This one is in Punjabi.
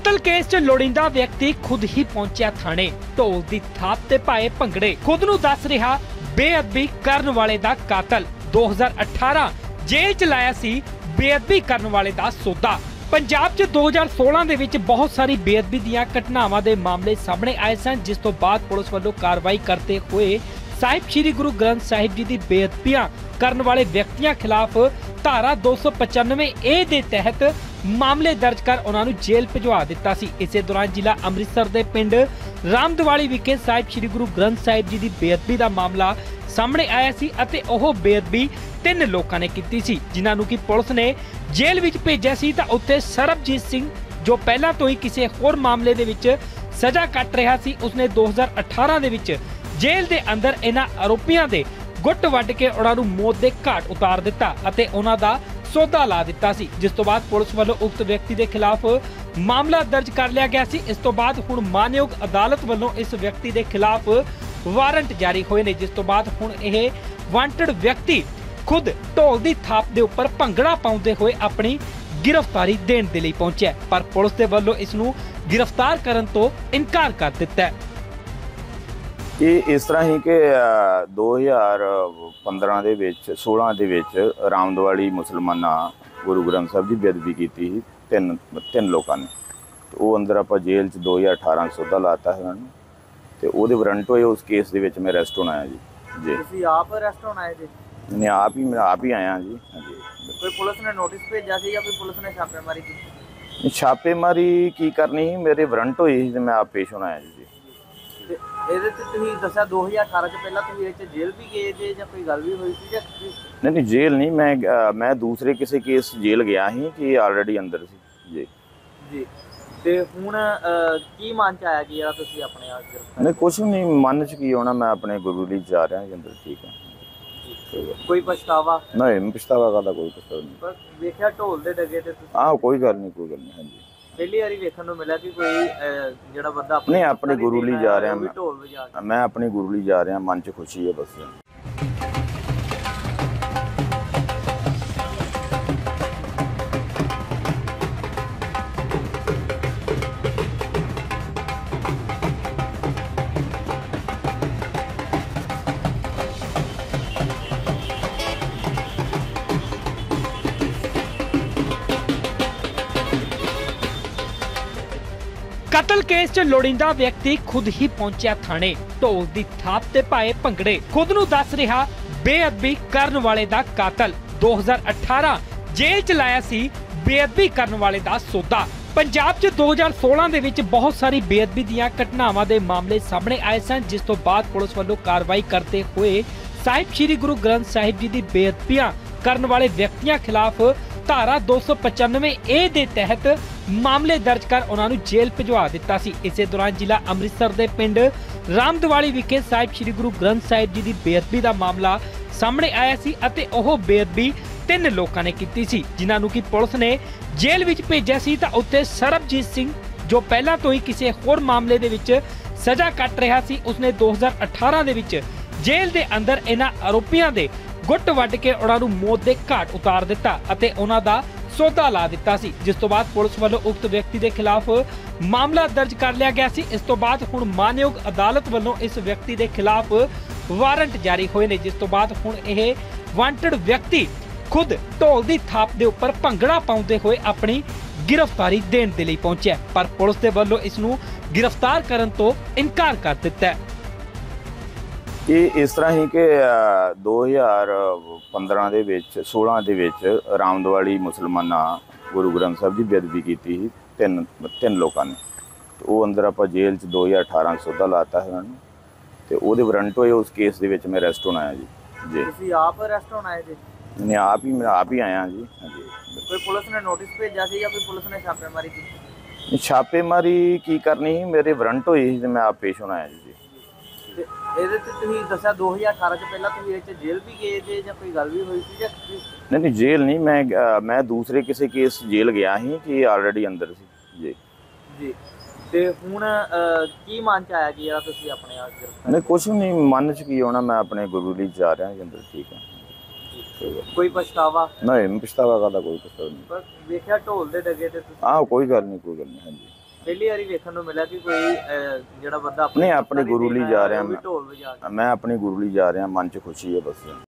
कतल केस च लोड़ींदा व्यक्ति खुद ही पहुंचा थाने। ढोल दी थाप ते पाए भंगड़े, खुद नूं दस रिहा बेअदबी करन वाले दा कातल। 2018 जेल च लाया सी बेअदबी करन वाले दा सौदा। पंजाब च 2016 ਦੇ ਵਿੱਚ ਬਹੁਤ ਸਾਰੀ ਬੇਅਦਬੀ ਦੀਆਂ ਘਟਨਾਵਾਂ ਦੇ ਮਾਮਲੇ ਸਾਹਮਣੇ ਆਏ ਸਨ, ਜਿਸ ਤੋਂ ਬਾਅਦ ਪੁਲਿਸ ਵੱਲੋਂ ਕਾਰਵਾਈ ਕਰਦੇ ਹੋਏ ਸਾਹਿਬ ਸ੍ਰੀ ਗੁਰੂ ਗ੍ਰੰਥ ਸਾਹਿਬ ਜੀ ਦੀ ਬੇਅਦਬੀਆਂ ਕਰਨ ਵਾਲੇ ਵਿਅਕਤੀਆਂ ਖਿਲਾਫ ਧਾਰਾ 295 ਏ ਦੇ ਤਹਿਤ ਮਾਮਲੇ ਦਰਜ ਕਰ ਉਹਨਾਂ ਨੂੰ ਜੇਲ੍ਹ ਭਿਜਵਾ ਦਿੱਤਾ ਸੀ। ਇਸੇ ਦੌਰਾਨ ਜ਼ਿਲ੍ਹਾ ਅੰਮ੍ਰਿਤਸਰ ਦੇ ਪਿੰਡ ਰਾਮਦਵਾਲੀ ਵਿਖੇ ਸਾਹਿਬ ਸ੍ਰੀ ਗੁਰੂ ਗ੍ਰੰਥ ਸਾਹਿਬ ਜੀ ਦੀ ਬੇਅਦਬੀ ਦਾ ਮਾਮਲਾ ਸਾਹਮਣੇ ਆਇਆ ਸੀ ਅਤੇ ਉਹ ਬੇਅਦਬੀ 3 ਲੋਕਾਂ ਨੇ ਕੀਤੀ ਸੀ, ਜਿਨ੍ਹਾਂ ਨੂੰ ਕਿ ਪੁਲਿਸ ਨੇ ਜੇਲ੍ਹ ਵਿੱਚ ਭੇਜਿਆ ਸੀ। ਤਾਂ ਉੱਥੇ ਸਰਬਜੀਤ ਸਿੰਘ, ਜੋ ਪਹਿਲਾਂ ਤੋਂ ਹੀ ਕਿਸੇ ਹੋਰ ਮਾਮਲੇ ਦੇ ਵਿੱਚ ਸਜ਼ਾ ਕੱਟ ਰਿਹਾ ਸੀ, ਉਸਨੇ 2018 ਦੇ ਵਿੱਚ ਜੇਲ੍ਹ ਦੇ ਅੰਦਰ ਇਹਨਾਂ ਆਰੋਪੀਆਂ ਦੇ ਗੁੱਟ ਵੱਢ ਕੇ ਉਹਨਾਂ ਨੂੰ ਮੌਤ ਦੇ ਘਾਟ ਉਤਾਰ ਦਿੱਤਾ ਅਤੇ ਉਹਨਾਂ ਦਾ ਸੌਦਾ ਲਾ ਦਿੱਤਾ ਸੀ, ਜਿਸ ਤੋਂ ਬਾਅਦ ਪੁਲਿਸ ਵੱਲੋਂ ਉਕਤ ਵਿਅਕਤੀ ਦੇ ਖਿਲਾਫ ਮਾਮਲਾ ਦਰਜ ਕਰ ਲਿਆ ਗਿਆ ਸੀ। ਇਸ ਤੋਂ ਬਾਅਦ ਹੁਣ ਮਾਨਯੋਗ ਅਦਾਲਤ ਵੱਲੋਂ ਇਸ ਵਿਅਕਤੀ ਦੇ ਖਿਲਾਫ ਵਾਰੰਟ ਜਾਰੀ ਹੋਏ ਨੇ, ਜਿਸ ਤੋਂ ਬਾਅਦ ਹੁਣ ਇਹ ਵਾਂਟਡ ਵਿਅਕਤੀ ਖੁਦ ਢੋਲ ਦੀ ਥਾਪ ਦੇ ਉੱਪਰ ਭੰਗੜਾ ਪਾਉਂਦੇ ਹੋਏ ਆਪਣੀ गिरफ्तारी देने के लिए पहुंचा, पर पुलिस के वालों इसनूं गिरफ्तार करने तो इनकार कर दिता है। ये इस तरह ही कि 2015 ਦੇ ਵਿੱਚ 16 ਦੇ ਵਿੱਚ ਰਾਮਦਵਾਲੀ ਮੁਸਲਮਾਨਾਂ ਗੁਰੂ ਗ੍ਰੰਥ ਸਾਹਿਬ ਦੀ ਬੇਅਦਬੀ ਕੀਤੀ ਸੀ ਤਿੰਨ ਲੋਕਾਂ ਨੇ। ਉਹ ਅੰਦਰ ਆਪਾਂ ਜੇਲ੍ਹ 'ਚ 2018 ਸੌਦਾ ਲਾਤਾ ਹੈ ਉਹਨਾਂ ਨੂੰ ਤੇ ਉਹਦੇ ਵਾਰੰਟ ਹੋਏ। ਉਸ ਕੇਸ ਦੇ ਵਿੱਚ ਮੈਂ ਅਰੈਸਟ ਹੋਣਾ ਹੈ ਜੀ। ਤੁਸੀਂ ਆਪ ਅਰੈਸਟ ਹੋਣਾ ਹੈ ਜੀ? मैं आप ही आया जी। हाँ जी। कोई पुलिस ने नोटिस भेजा सी या कोई पुलिस ने छापेमारी की? छापेमारी की करनी ही, मेरे वारंट होई सी ते मैं आप पेश होना है जी। ਤੇ ਇਹਦੇ ਤੇ ਤੁਸੀਂ ਦੱਸਿਆ 2018 ਚ ਪਹਿਲਾਂ ਤੁਸੀਂ ਇਹ ਚ ਜੇਲ੍ਹ ਵੀ ਗਏ ਜੇ ਜਾਂ ਕੋਈ ਗੱਲ ਵੀ ਹੋਈ ਸੀ ਜਾਂ नहीं जेल नहीं, मैं दूसरे किसी केस जेल गया ही कि ऑलरेडी अंदर सी जी। ਜੀ ਤੇ ਹੁਣ ਕੀ ਮਨ ਚ ਆਇਆ ਕਿ ਯਾਰ ਤੁਸੀਂ ਆਪਣੇ ਆਪ ਗ੍ਰਿਫਤਾਰ? नहीं कुछ नहीं, मन च की होना, मैं अपने गुरु ਲਈ जा रहा जी अंदर। ठीक है। ਕੋਈ ਪਛਤਾਵਾ नहीं पछतावा का कोई पछतावा नहीं। ਪਰ ਵੇਖਿਆ ਢੋਲ ਦੇ ਡਗੇ ਤੇ ਤੁਸੀਂ हाँ कोई गल नहीं हाँ जी। ਪਹਿਲੀ ਵਾਰੀ ਵੇਖਣ ਨੂੰ ਮਿਲਿਆ ਕਿ ਕੋਈ ਜਿਹੜਾ ਬੰਦਾ नहीं अपने गुरु ਲਈ जा रहा ਮੈਂ ਢੋਲ ਵਜਾ ਕੇ मैं अपने गुरु ਲਈ जा रहा, मन च खुशी है बस। कतल केस च लोड़ींदा व्यक्ति खुद ही पहुंचा थाने। ढोल दी थाप ते पाए भंगड़े, खुद नूं दस रिहा बेअदबी करन वाले दा कातल। 2018 जेल च लाया सी बेअदबी करन वाले दा सौदा। पंजाब च 2016 ਦੇ ਵਿੱਚ ਬਹੁਤ ਸਾਰੀ ਬੇਅਦਬੀ ਦੀਆਂ ਘਟਨਾਵਾਂ ਦੇ ਮਾਮਲੇ ਸਾਹਮਣੇ ਆਏ ਸਨ, ਜਿਸ ਤੋਂ ਬਾਅਦ ਪੁਲਿਸ ਵੱਲੋਂ ਕਾਰਵਾਈ ਕਰਦੇ ਹੋਏ ਸਾਹਿਬ ਸ੍ਰੀ ਗੁਰੂ ਗ੍ਰੰਥ ਸਾਹਿਬ ਜੀ ਦੀ ਬੇਅਦਬੀਆਂ ਕਰਨ ਵਾਲੇ ਵਿਅਕਤੀਆਂ ਖਿਲਾਫ ਧਾਰਾ 295 ਏ ਦੇ ਤਹਿਤ ਮਾਮਲੇ ਦਰਜ ਕਰ ਉਹਨਾਂ ਨੂੰ ਜੇਲ੍ਹ ਭਿਜਵਾ ਦਿੱਤਾ ਸੀ। ਇਸੇ ਦੌਰਾਨ ਜ਼ਿਲ੍ਹਾ ਅੰਮ੍ਰਿਤਸਰ ਦੇ ਪਿੰਡ ਰਾਮਦਵਾਲੀ ਵਿਖੇ ਸਾਹਿਬ ਸ੍ਰੀ ਗੁਰੂ ਗ੍ਰੰਥ ਸਾਹਿਬ ਜੀ ਦੀ ਬੇਅਦਬੀ ਦਾ ਮਾਮਲਾ ਸਾਹਮਣੇ ਆਇਆ ਸੀ ਅਤੇ ਉਹ ਬੇਅਦਬੀ 3 ਲੋਕਾਂ ਨੇ ਕੀਤੀ ਸੀ, ਜਿਨ੍ਹਾਂ ਨੂੰ ਕਿ ਪੁਲਿਸ ਨੇ ਜੇਲ੍ਹ ਵਿੱਚ ਭੇਜਿਆ ਸੀ। ਤਾਂ ਉੱਥੇ ਸਰਬਜੀਤ ਸਿੰਘ, ਜੋ ਪਹਿਲਾਂ ਤੋਂ ਹੀ ਕਿਸੇ ਹੋਰ ਮਾਮਲੇ ਦੇ ਵਿੱਚ ਸਜ਼ਾ ਕੱਟ ਰਿਹਾ ਸੀ, ਉਸਨੇ 2018 ਦੇ ਵਿੱਚ ਜੇਲ੍ਹ ਦੇ ਅੰਦਰ ਇਹਨਾਂ ਆਰੋਪੀਆਂ ਦੇ ਗੁੱਟ ਵੱਢ ਕੇ ਉਹਨਾਂ ਨੂੰ ਮੌਤ ਦੇ ਘਾਟ ਉਤਾਰ ਦਿੱਤਾ ਅਤੇ ਉਹਨਾਂ ਦਾ ਸੌਦਾ ਲਾ ਦਿੱਤਾ ਸੀ, ਜਿਸ ਤੋਂ ਬਾਅਦ ਪੁਲਿਸ ਵੱਲੋਂ ਉਕਤ ਵਿਅਕਤੀ ਦੇ ਖਿਲਾਫ ਮਾਮਲਾ ਦਰਜ ਕਰ ਲਿਆ ਗਿਆ ਸੀ। ਇਸ ਤੋਂ ਬਾਅਦ ਹੁਣ ਮਾਨਯੋਗ ਅਦਾਲਤ ਵੱਲੋਂ ਇਸ ਵਿਅਕਤੀ ਦੇ ਖਿਲਾਫ ਵਾਰੰਟ ਜਾਰੀ ਹੋਏ ਨੇ, ਜਿਸ ਤੋਂ ਬਾਅਦ ਹੁਣ ਇਹ ਵਾਂਟਡ ਵਿਅਕਤੀ ਖੁਦ ਢੋਲ ਦੀ ਥਾਪ ਦੇ ਉੱਪਰ ਭੰਗੜਾ ਪਾਉਂਦੇ ਹੋਏ ਆਪਣੀ गिरफ्तारी देने के लिए पहुंचा, पर पुलिस के वालों इसनूं गिरफ्तार करने तो इनकार कर दिता है। ये इस तरह ही कि 2015 ਦੇ ਵਿੱਚ 16 ਦੇ ਵਿੱਚ ਰਾਮਦਵਾਲੀ ਮੁਸਲਮਾਨਾਂ ਗੁਰੂ ਗ੍ਰੰਥ ਸਾਹਿਬ ਦੀ ਬੇਅਦਬੀ ਕੀਤੀ ਸੀ ਤਿੰਨ ਲੋਕਾਂ ਨੇ। ਉਹ ਅੰਦਰ ਆਪਾਂ ਜੇਲ੍ਹ 'ਚ 2018 ਸੌਦਾ ਲਾਤਾ ਹੈ ਉਹਨਾਂ ਨੂੰ ਤੇ ਉਹਦੇ ਵਾਰੰਟ ਹੋਏ। ਉਸ ਕੇਸ ਦੇ ਵਿੱਚ ਮੈਂ ਅਰੈਸਟ ਹੋਣਾ ਹੈ ਜੀ। ਤੁਸੀਂ ਆਪ ਅਰੈਸਟ ਹੋਣਾ ਹੈ ਜੀ? मैं आप ही आया जी। हाँ जी। कोई पुलिस ने नोटिस भेजा सी या कोई पुलिस ने छापेमारी की? छापेमारी की करनी ही, मेरे वारंट होई सी ते मैं आप पेश होना है जी। ਤੇ ਇਹਦੇ ਤੇ ਤੁਸੀਂ ਦੱਸਿਆ 2018 ਚ ਪਹਿਲਾਂ ਤੁਸੀਂ ਇਹ ਚ ਜੇਲ੍ਹ ਵੀ ਗਏ ਜੇ ਜਾਂ ਕੋਈ ਗੱਲ ਵੀ ਹੋਈ ਸੀ ਜਾਂ नहीं जेल नहीं, मैं दूसरे किसी केस जेल गया ही कि ऑलरेडी अंदर सी जी। ਜੀ ਤੇ ਹੁਣ ਕੀ ਮਨ ਚ ਆਇਆ ਕਿ ਯਾਰ ਤੁਸੀਂ ਆਪਣੇ ਆਪ ਗ੍ਰਿਫਤਾਰ? नहीं कुछ नहीं, मन च की होना, मैं अपने गुरु ਲਈ जा रहा जी अंदर। ठीक है। ਕੋਈ ਪਛਤਾਵਾ? नहीं पछतावा का कोई पछतावा नहीं। ਪਰ ਵੇਖਿਆ ਢੋਲ ਦੇ ਡਗੇ ਤੇ ਤੁਸੀਂ हाँ कोई गल नहीं हाँ जी। ਪਹਿਲੀ ਵਾਰੀ ਵੇਖਣ ਨੂੰ ਮਿਲਿਆ ਕਿ ਕੋਈ ਜਿਹੜਾ ਬੰਦਾ ਨਹੀਂ, ਆਪਣੇ ਗੁਰੂ ਲਈ ਜਾ ਰਿਹਾ ਉਹ ਵੀ ਢੋਲ ਵਜਾ ਕੇ ਮੈਂ ਆਪਣੇ ਗੁਰੂ ਲਈ ਜਾ ਰਿਹਾ, ਮਨ 'ਚ ਖੁਸ਼ੀ ਹੈ ਬਸ।